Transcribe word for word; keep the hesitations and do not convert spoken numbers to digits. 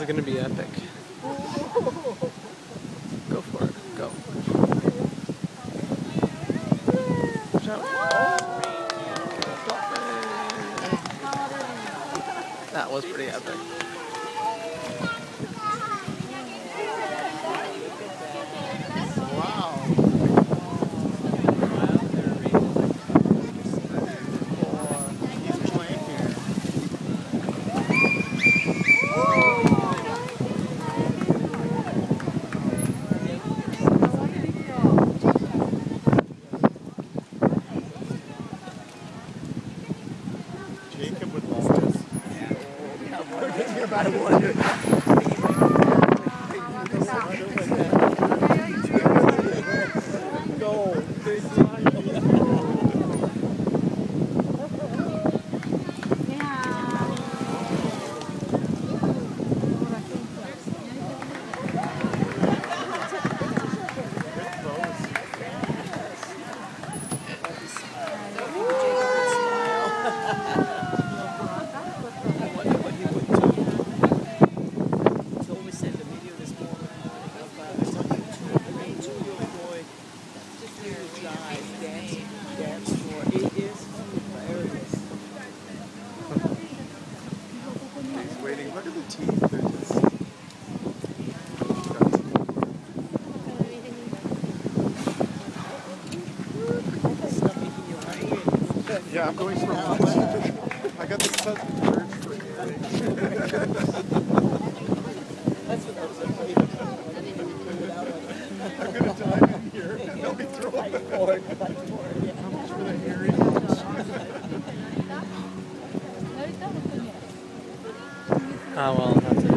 gonna be epic. Go for it. Go. Jump. That was pretty epic. Wow. Jacob would love this. You're about to wonder. Go. Waiting. Look at the teeth. They're just... Yeah, I'm going for lunch. I got the sudden urge for eating. I'm going to dive in here and they'll be throwing the fork. How much for the hairy lunch? Ah, well, that's it.